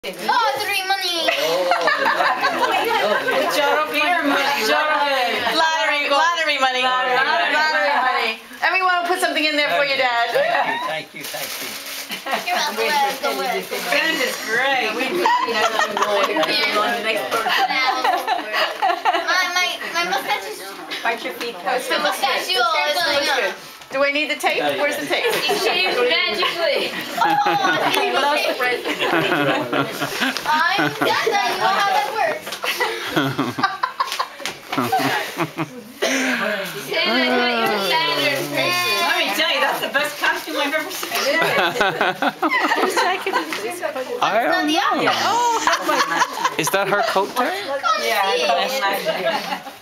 Lottery money. Lottery money. Lottery money. Everyone put something in there for your dad. Thank you. You're welcome. Goodness great. My mustache is... Bite your feet. The mustache is always going up. Do I need the tape? Where's the tape? You shaved magically. I'm done. You know how that works. Santa got you a lantern. Let me tell you, that's the best costume I've ever seen. I don't know. Oh, Is that her coat there? yeah.